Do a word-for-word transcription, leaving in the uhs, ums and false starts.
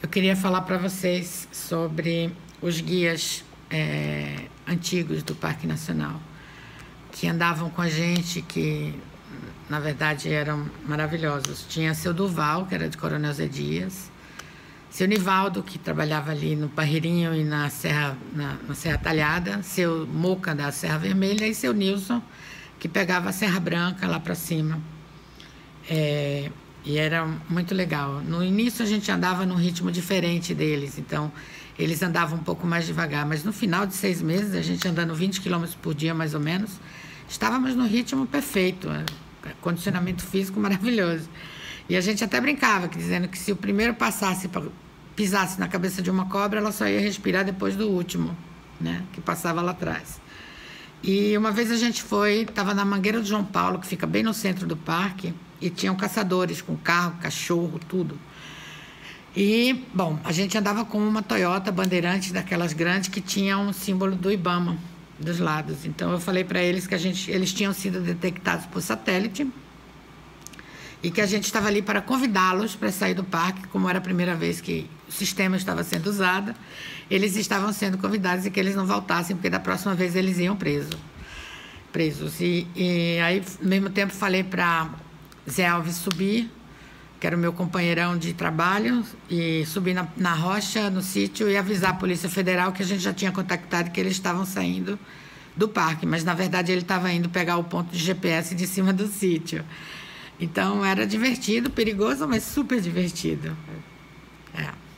Eu queria falar para vocês sobre os guias é, antigos do Parque Nacional, que andavam com a gente, que na verdade eram maravilhosos. Tinha seu Duval, que era de Coronel Zé Dias, seu Nivaldo, que trabalhava ali no Parreirinho e na Serra, na, na Serra Talhada, seu Moca da Serra Vermelha e seu Nilson, que pegava a Serra Branca lá para cima. É, e era muito legal. No início a gente andava num ritmo diferente deles, então eles andavam um pouco mais devagar, mas no final de seis meses, a gente andando vinte quilômetros por dia mais ou menos, estávamos no ritmo perfeito, condicionamento físico maravilhoso. E a gente até brincava, dizendo que se o primeiro passasse, pisasse na cabeça de uma cobra, ela só ia respirar depois do último, né, que passava lá atrás. E uma vez a gente foi, estava na Mangueira do João Paulo, que fica bem no centro do parque, e tinham caçadores com carro, cachorro, tudo. E, bom, a gente andava com uma Toyota Bandeirante, daquelas grandes, que tinha um símbolo do IBAMA dos lados. Então eu falei para eles que a gente, eles tinham sido detectados por satélite e que a gente estava ali para convidá-los para sair do parque, como era a primeira vez que o sistema estava sendo usado. Eles estavam sendo convidados e que eles não voltassem, porque da próxima vez eles iam preso, presos. E, e aí, ao mesmo tempo, falei para Zé Alves subir, que era o meu companheirão de trabalho, e subir na, na rocha, no sítio, e avisar a Polícia Federal que a gente já tinha contactado que eles estavam saindo do parque, mas na verdade ele estava indo pegar o ponto de G P S de cima do sítio. Então era divertido, perigoso, mas super divertido. É.